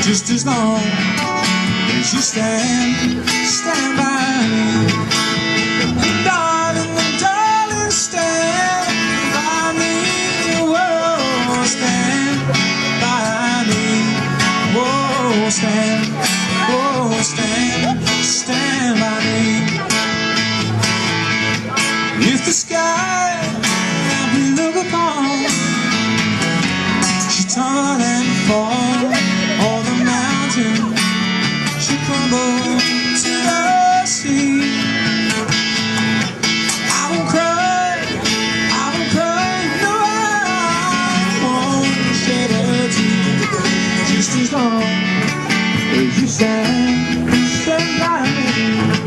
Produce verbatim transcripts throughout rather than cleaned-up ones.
just as long as you stand, stand by me. Darling, darling, stand by me. Whoa, stand by me. Whoa, stand, whoa, stand, stand by me. If the sky that we look upon should turn and fall, or the mountain should crumble to the sea, I won't cry, I won't cry, no, I won't shed a tear, just as long as you stand, stand by me.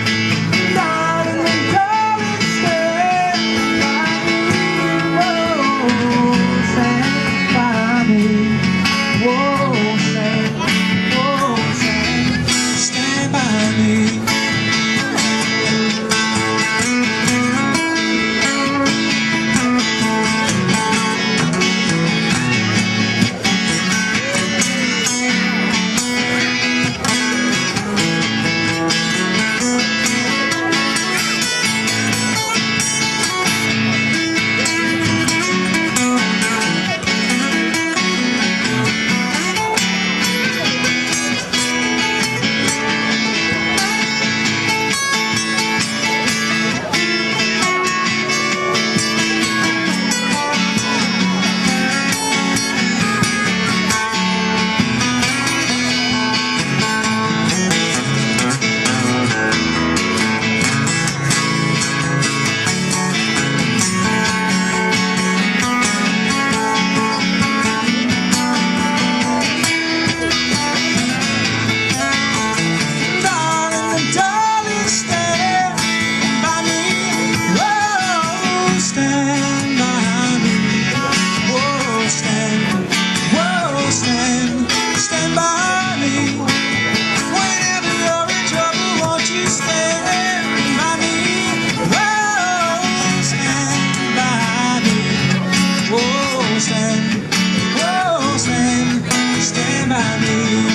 Stand, whoa, stand, stand by me,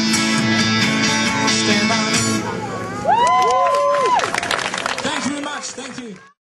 stand by me. Thank you very much, thank you.